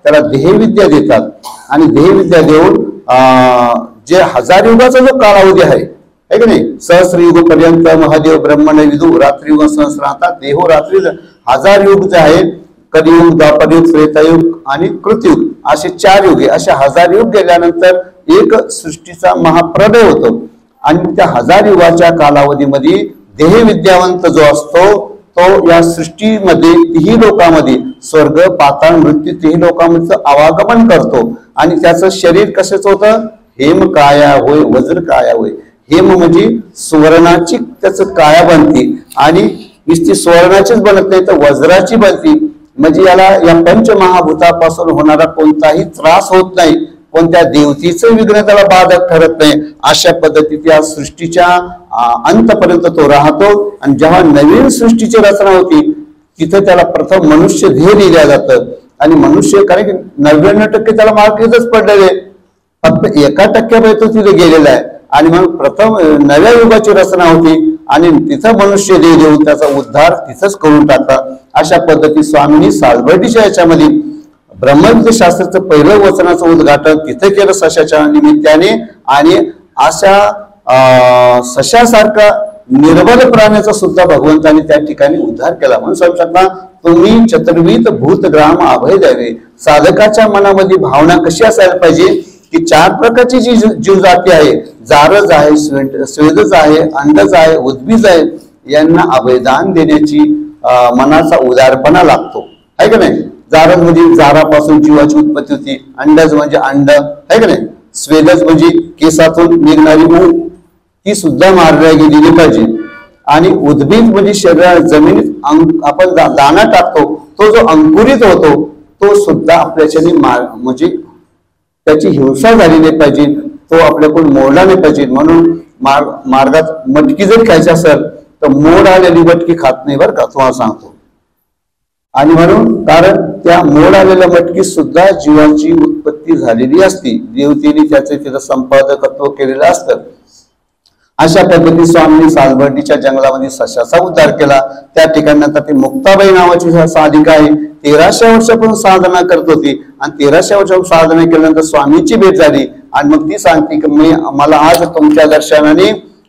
त्याला देहविद्या देतात आणि देहविद्या देऊन जे 1000 युगाचा जो कालावधी आहे की नाही, सहस्रयुग पर्यंत महादेव ब्रह्मण विदू रात्रियुग सहस्राता देहो रात्री 1000 युग जे आहे, कलियुग, द्वापरयुग, त्रेतायुग आणि कृतयुग असे 4 युगे, असे 1000 युग गेल्यानंतर एक सृष्टीचा महाप्रलय होतो आणि त्या 1000 युगाच्या कालावधीमध्ये देहविद्यावंत जो असतो तो या सृष्टीमध्ये 3 लोकांमध्ये स्वर्ग, पाताळ, मृत्यू 3 लोकांमध्ये आवागमन करतो आणि त्याचं शरीर कशाच होतं, हेम काया होय वज्र काया होय. हेम म्हणजे सुवर्णाची त्याचं काया बनते आणि नुसती सुवर्णाचीच बनत नाही तर वज्राची बनते. म्हणजे याला या पंचमहाभूतापासून होणारा कोणताही त्रास होत नाही, कोणत्या देवतेचं विघ्न त्याला बाधक ठरत नाही. अशा पद्धतीत या सृष्टीच्या अंतपर्यंत तो राहतो आणि जेव्हा नवीन सृष्टीची रचना होती तिथे त्याला प्रथम मनुष्य ध्येय दिल्या जातं आणि मनुष्य, कारण की 99% त्याला मार्क इथंच पडलेले, फक्त 1% तो तिथे गेलेला आहे आणि मग प्रथम नव्या युगाची रचना होती आणि तिथं मनुष्य देह देऊन त्याचा उद्धार तिथंच करून टाकला. अशा पद्धती स्वामींनी सालबर्डीच्या याच्यामध्ये ब्रह्मविद्या शास्त्राचं पहिलं वचनाचं उद्घाटन तिथे केलं सशाच्या निमित्ताने आणि अशा सशासारखा निर्बल प्राण्याचा सुद्धा भगवंताने त्या ठिकाणी उद्धार केला. म्हणून सांगू शकता तुम्ही चतुर्विध भूतग्राम अभय द्यावे. साधकाच्या मनामध्ये भावना कशी असायला पाहिजे की 4 प्रकारची जी जीवजाती आहे, जारज आहे, स्वेदज आहे, अंडज आहे, उद्भिज आहे, यांना अभयदान देण्याची मनाचा उदारपणा लागतो आहे का नाही. जारज म्हणजे जारापासून जीवाची उत्पत्ती होती, अंडज म्हणजे अंड आहे का नाही, स्वेदज म्हणजे केसातून निघणारी ऊब ती सुद्धा मारल्या गेलेली पाहिजे आणि उद्भिज म्हणजे शरीरात जमिनीत आपण दाणा टाकतो तो जो अंकुरित होतो तो सुद्धा आपल्याच्याने म्हणजे त्याची हिंसा झाली नाही पाहिजे, तो आपल्याकडून मोडला नाही पाहिजे. म्हणून मार्गात मटकी जर खायची असेल तर मोड आलेली मटकी खात नाही बरं का, तुम्हाला सांगतो. आणि म्हणून कारण त्या मोड आलेल्या मटकी सुद्धा जीवाची उत्पत्ती झालेली असती, देवतेने त्याचे तिथं संपादकत्व केलेलं असतं. अशा पद्धती स्वामींनी सालबर्डीच्या जंगलामध्ये सशाचा उद्धार केला. त्या ठिकाणी आता ती मुक्ताबाई नावाची साधिका आहे, 1300 वर्षापासून साधना करत होती आणि 1300 वर्षापासून साधना केल्यानंतर स्वामींची भेट झाली आणि मग ती सांगते की मला आज तुमच्या दर्शनाने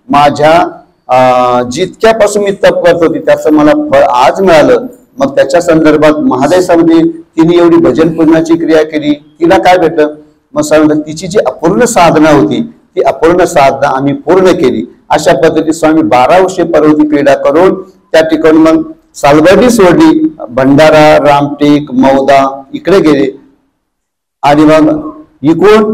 माझ्या जितक्यापासून मी तप करत होती त्याचं मला फळ आज मिळालं. मग त्याच्या संदर्भात महादेशामध्ये तिने एवढी भजन पूर्णाची क्रिया केली, तिला काय भेटलं, मग सांगितलं तिची जी अपूर्ण साधना होती ती अपूर्ण साधना आम्ही पूर्ण केली. अशा पद्धती स्वामी 12 वर्षे पर्वती क्रीडा करून त्या ठिकाणी मग सालबर्डी सोडली, भंडारा, रामटेक, मौदा इकडे गेले आणि मग इकडून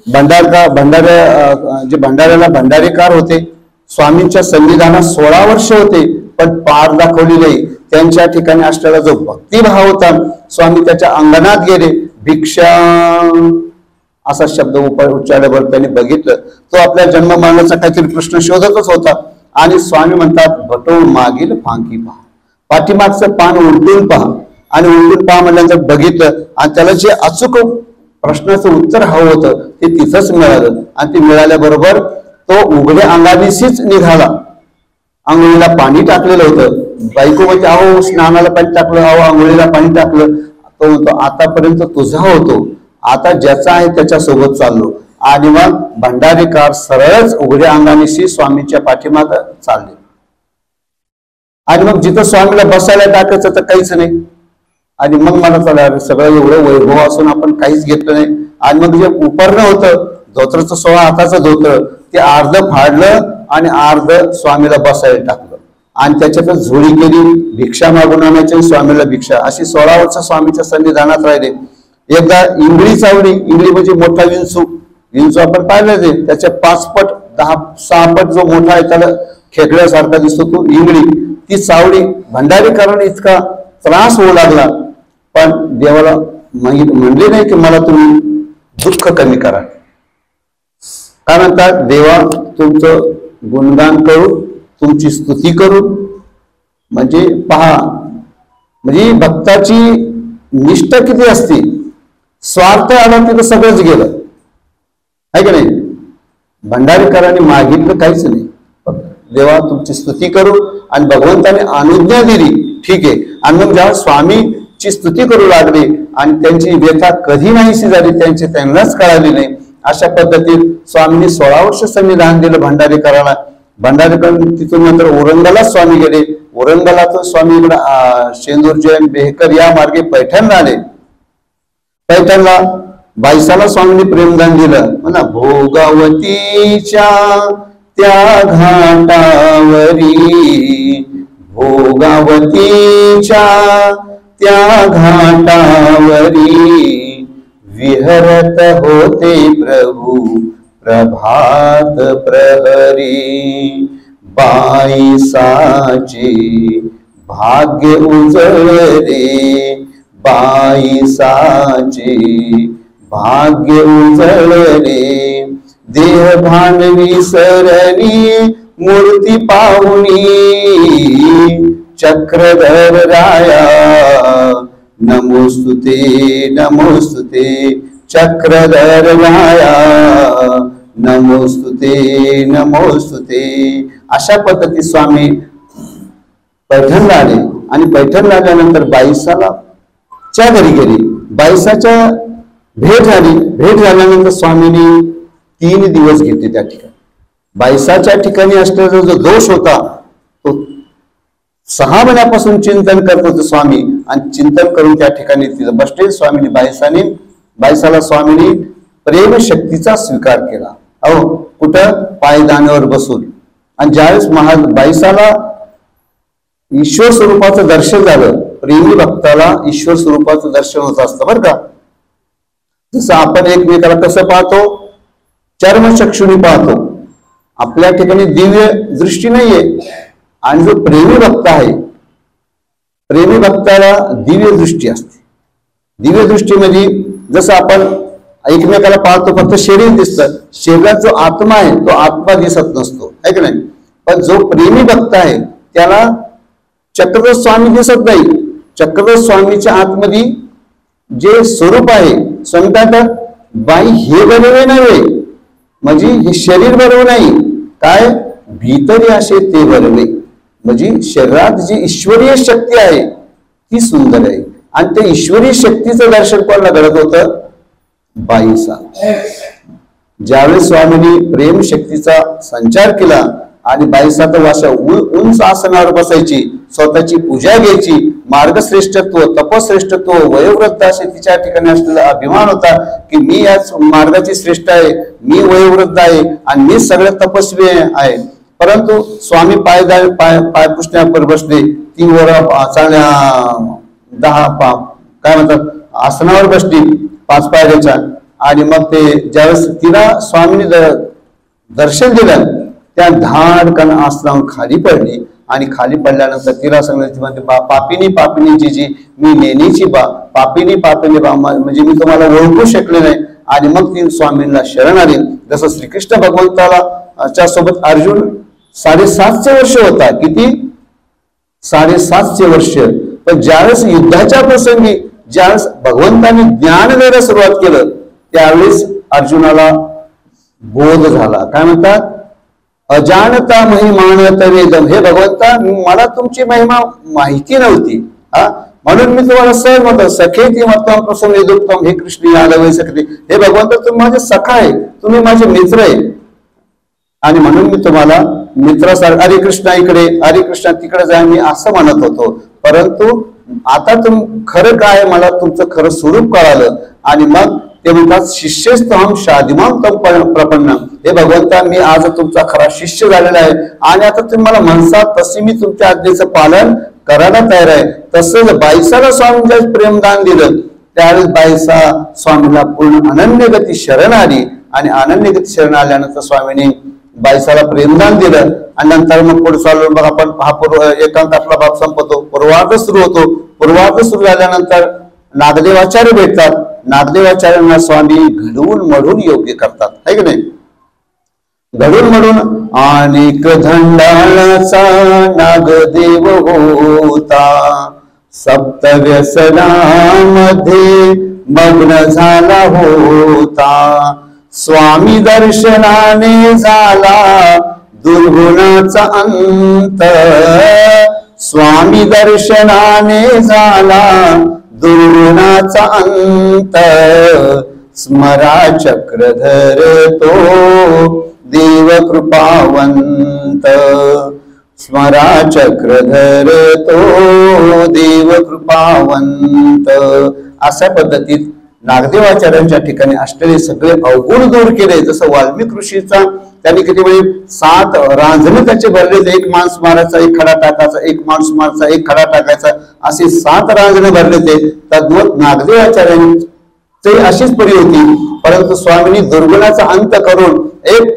भंडाऱ्याला भंडारेकार होते. स्वामींच्या संविधानात 16 वर्ष होते पण पार दाखवली नाही. त्यांच्या ठिकाणी असलेला जो भक्तिभाव होता, स्वामी त्याच्या अंगणात गेले, भिक्षा असा शब्द उच्चारल्यावर त्यांनी बघितलं तो आपल्या जन्ममानाचा काहीतरी प्रश्न शोधतच होता आणि स्वामी म्हणतात भटोळ मागील फांकी पहा, पाठीमागचं पान उलटून पहा आणि उलटून पहा म्हटल्यानंतर बघितलं आणि त्याला जे अचूक प्रश्नाचं उत्तर हवं होतं ते तिथंच मिळालं आणि ते मिळाल्याबरोबर तो उघड्या अंगानीशीच निघाला. आंघोळीला पाणी टाकलेलं होतं, बायको म्हणजे अहो स्नानाला पाणी टाकलं, अहो आंघोळीला पाणी टाकलं. तो म्हणतो आतापर्यंत तुझा होतो, आता ज्याचा आहे त्याच्या सोबत चाललो. आणि मग भंडारीकार सरळच उघड्या अंगानीशी स्वामींच्या पाठीमाग चालले आणि मग जिथं स्वामीला बसायला टाकायचं तर काहीच नाही. आणि मग मला चला सगळं एवढं वैभव असून आपण काहीच घेतलं नाही. आणि मग जे उपरणं होतं धोत्राचं 16 हाताचं धोत्र ते अर्ध फाडलं आणि अर्ध स्वामीला बसायला टाकलं आणि त्याच्यातच झोळी केली, भिक्षा मागून आणायची स्वामीला भिक्षा. अशी 16 वर्ष स्वामीच्या सन्निधानात राहिले. एकदा इंगळी चावली, इंगळी म्हणजे मोठा विंचू आपण पाहिलं ते त्याच्या 5 पट 6 पट जो मोठा आहे त्याला खेकड्यासारखा दिसतो तो इंगळी, ती चावली. भंडारीकरांना इतका त्रास होऊ लागला पण देवाला म्हणले नाही की मला तुम्ही दुःख कमी करा. काय म्हणतात देवा तुमचं गुणगान करू, तुमची स्तुती करू. म्हणजे पहा म्हणजे भक्ताची निष्ठा किती असते, स्वार्थ आला तिथं सगळंच गेलं आहे का नाही. भंडारीकरांनी मागितलं काहीच नाही, देवा तुमची स्तुती करू आणि भगवंताने अनुज्ञा दिली ठीक आहे. आणि मग जेव्हा स्वामी ची स्तुती करू लागले आणि त्यांची व्यथा कधी नाहीशी झाली त्यांची त्यांनाच कळाली नाही. अशा पद्धतीत स्वामींनी 16 वर्ष संविधान दिलं भंडारीकराला. भंडारीकर तिथून नंतर औरंगाला स्वामी गेले. औरंगालातून स्वामी इकडे शेंदूर जैन बेहकर या मार्गे पैठणला आले. पैठणला बाईसाला स्वामींनी प्रेमदान दिलं. म्हणा भोगावतीच्या त्या घाटावरी, भोगावतीच्या त्या घाटावरी विहरत होते प्रभू प्रभात प्रहरी. बाईसाचे भाग्य उजळले, बाईसाचे भाग्य उजळले. देह भान विसरणी मूर्ती पाहुनी, चक्रधर राया नमोस्तुते नमोस्तुते. चक्रधर राया नमोस्तुते नमोस्तुते. अशा पद्धती स्वामी पैठणला आले आणि पैठणला आल्यानंतर बाईसाला च्या घरी गेली. बाईसाच्या भेट झाली. भेट झाल्यानंतर स्वामींनी 3 दिवस घेतले त्या ठिकाणी. बाईसाच्या ठिकाणी असलेला जो दोष होता तो 6 महिन्यापासून चिंतन करत होते स्वामी आणि चिंतन करून त्या ठिकाणी तिथं बसले. स्वामींनी बाईसाला स्वामींनी प्रेम शक्तीचा स्वीकार केला. अहो कुठं पायदानावर बसून. आणि ज्यावेळेस बाईसाला ईश्वर स्वरूपाचं दर्शन झालं, प्रेमी भक्ताला ईश्वर स्वरूपाचं दर्शन होत असतं बरं का. जसं आपण एकमेकाला कसं पाहतो, चर्मचक्षुनी पाहतो. आपल्या ठिकाणी दिव्य दृष्टी नाहीये आणि जो प्रेमी भक्त आहे, प्रेमी भक्ताला दिव्य दृष्टी असते. दिव्य दृष्टीमध्ये जसं आपण एकमेकाला पाहतो फक्त शरीर दिसतं, शरीरात जो आत्मा आहे तो आत्मा दिसत नसतो, आहे की नाही. पण जो प्रेमी भक्त आहे त्याला चक्रधर स्वामी दिसत नाही. चक्रधर स्वामीच्या आतमध्ये जे स्वरूप आहे, स्वामी काय बाई हे बरोबर नव्हे, म्हणजे हे शरीर बरोबर नाही, काय भीतरी असे ते बरोबर. म्हणजे शरीरात जी ईश्वरीय शक्ती आहे ती सुंदर आहे. आणि त्या ईश्वरीय शक्तीचं दर्शन कोणाला घडत होतं, बाईसा. ज्यावेळेस स्वामींनी प्रेम शक्तीचा संचार केला आणि बाईसा तर वाशा उंच आसनावर बसायची, स्वतःची पूजा घ्यायची. मार्गश्रेष्ठत्व, तपश्रेष्ठत्व, वयोवृद्ध असे तिच्या ठिकाणी असलेला अभिमान होता की मी याच मार्गाची श्रेष्ठ आहे, मी वयोवृद्ध आहे आणि मी सगळ्यात तपस्वी आहे. परंतु स्वामी पाय पुसण्यावर बसले. 3 वर चांगल्या 10 काय म्हणतात आसनावर बसली 5 पायऱ्याच्या. आणि मग ते ज्यावेळेस तिला स्वामींनी दर्शन दिलं त्या धाडकन आसनावर खाली पडली. आणि खाली पडल्यानंतर तिला सांगितलं पापिनी पापिनी जी मी नेणीची बा, पापिनी पापिनी बा, म्हणजे मी तुम्हाला ओळखू शकले नाही. आणि मग ती स्वामींना शरण आली. जसं श्रीकृष्ण भगवंताला च्या सोबत अर्जुन 750 वर्ष होता. किती 750 वर्ष. पण ज्यावेळेस युद्धाच्या प्रसंगी ज्यावेळेस भगवंतांनी ज्ञान द्यायला सुरुवात केलं त्यावेळेस अर्जुनाला बोध झाला. काय म्हणतात, अजानता महिमानत वेदम. हे भगवंता मला तुमची महिमा माहिती नव्हती, म्हणून मी तुम्हाला सहज म्हणतो सखेती मतम प्रसन्न दुःखम. हे कृष्ण यादव सखी, हे भगवंता तुम्ही माझे सखा आहे, तुम्ही माझे मित्र आहे. आणि म्हणून मी तुम्हाला मित्रासारखं हरे कृष्णा इकडे हरे कृष्णा तिकडे जाय मी असं म्हणत होतो. परंतु आता खरं काय मला तुमचं खरं स्वरूप कळालं. आणि मग ते म्हणतात शिष्यस्तहम शादिमाम तम प्रपन्न. हे भगवंता मी आज तुमचा खरा शिष्य झालेला आहे आणि आता तुम्ही मला म्हणसा तसे मी तुमच्या आज्ञेचं पालन करायला तयार आहे. तसंच बाईसाला स्वामींच्या प्रेमदान दिलं त्यावेळेस बाईसा स्वामीला पूर्ण अनन्यगती शरण आली. आणि अनन्यगती शरण आल्यानंतर स्वामींनी बाईसाला प्रेमदान दिलं. आणि नंतर मग पुढे चालू मग आपण हा एकांत आपला भाग संपतो, पूर्वार्ध सुरू होतो. पूर्वार्ध सुरू झाल्यानंतर नागदेवाचार्य भेटतात. नागदेवाचार्यांना स्वामी घडवून मढून योग्य करतात, है की नाही. घडून मढून अनेक धंडाळाचा नागदेव होता, सप्तव्यसनामध्ये मग्न झाला होता. स्वामी दर्शनाने झाला दुर्गुणाचा अंत, स्वामी दर्शनाने झाला दुर्गुणाचा अंत, स्मरा चक्रधर तो देव कृपावंत, स्मरा चक्रधर तो देव कृपावंत. अशा पद्धतीत नागदेवाचार्यांच्या ठिकाणी असलेले सगळे अवगुण दूर केले. जसं वाल्मिक ऋषीचा त्यांनी किती वेळी 7 रांजणे त्याचे भरले, एक माणूस मारायचा, एक खडा टाकायचा, एक माणूस मारायचा, एक खडा टाकायचा, असे 7 रांजणे भरले ते. तद्वत नागदेवाचार्यांची अशीच परी होती. परंतु स्वामींनी दुर्गुणाचा अंत करून एक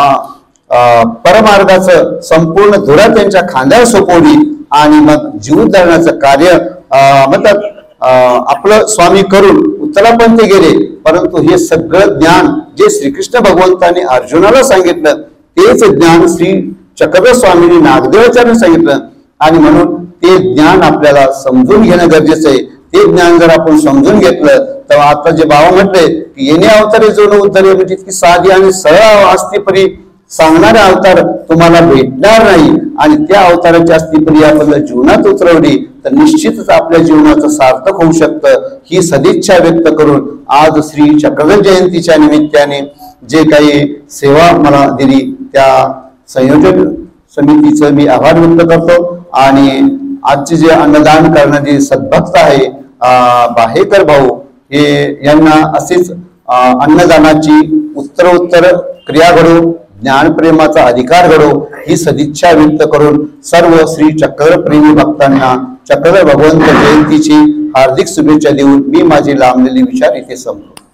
परमार्गाचं संपूर्ण धुरा त्यांच्या खांद्यावर सोपवली आणि मग जीवोद्धारणाचं कार्य म्हणतात आपलं स्वामी करून उत्तरा पण ते गेले. परंतु हे सगळं ज्ञान जे श्रीकृष्ण भगवंतांनी अर्जुनाला सांगितलं तेच ज्ञान श्री चक्रधर स्वामींनी नागदेवाचार्यांनी सांगितलं. आणि म्हणून ते ज्ञान आपल्याला समजून घेणं गरजेचं आहे. ते ज्ञान जर आपण समजून घेतलं तर आता जे बाबा म्हटले की येणे अवतारे जोन उद्धरे, म्हणजे इतकी साधी आणि सरळ अस्तिपरी सांगणारे अवतार तुम्हाला भेटणार नाही. आणि त्या अवताराची अस्तिपरी आपण जीवनात उतरवली तर निश्चितच आपल्या जीवनाचं सार्थक होऊ शकतं. ही सदिच्छा व्यक्त करून आज श्री चक्रधर जयंतीच्या निमित्ताने जे काही सेवा मला दिली त्या संयोजक समितीचं मी आभार व्यक्त करतो. आणि आजचे जे अन्नदान करणारे सद्भक्त आहे बाहेकर भाऊ, हे यांना असेच अन्नदानाची उत्तरोत्तर क्रिया घडो, ज्ञानप्रेमाचा अधिकार घडो, ही सदिच्छा व्यक्त करून सर्व श्री चक्रधर प्रेमी भक्तांना चक्रधर भगवंत जयंतीची हार्दिक शुभेच्छा देऊन मी माझे लांबलेले विचार इथे संपतो.